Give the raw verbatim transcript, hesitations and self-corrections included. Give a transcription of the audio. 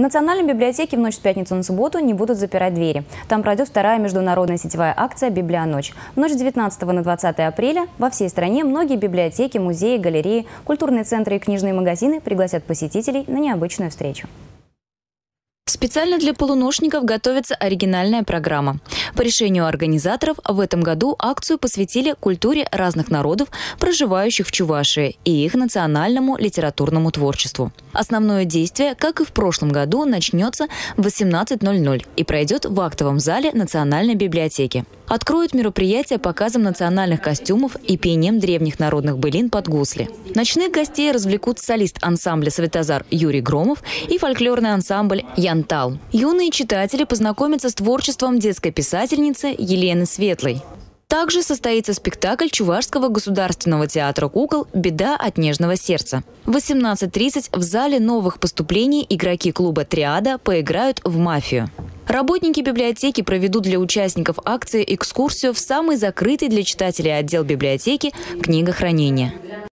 Национальной библиотеке в ночь с пятницы на субботу не будут запирать двери. Там пройдет вторая международная сетевая акция «Библионочь». В ночь с девятнадцатого на двадцатое апреля во всей стране многие библиотеки, музеи, галереи, культурные центры и книжные магазины пригласят посетителей на необычную встречу. Специально для полуношников готовится оригинальная программа. По решению организаторов в этом году акцию посвятили культуре разных народов, проживающих в Чувашии, и их национальному литературному творчеству. Основное действие, как и в прошлом году, начнется в восемнадцать ноль ноль и пройдет в актовом зале Национальной библиотеки. Откроют мероприятие показом национальных костюмов и пением древних народных былин под гусли. Ночных гостей развлекут солист ансамбля «Светозар» Юрий Громов и фольклорный ансамбль «Янтал». Юные читатели познакомятся с творчеством детской писательницы Елены Светлой. Также состоится спектакль Чувашского государственного театра кукол «Беда от нежного сердца». В восемнадцать тридцать в зале новых поступлений игроки клуба «Триада» поиграют в мафию. Работники библиотеки проведут для участников акции экскурсию в самый закрытый для читателей отдел библиотеки – книгохранение.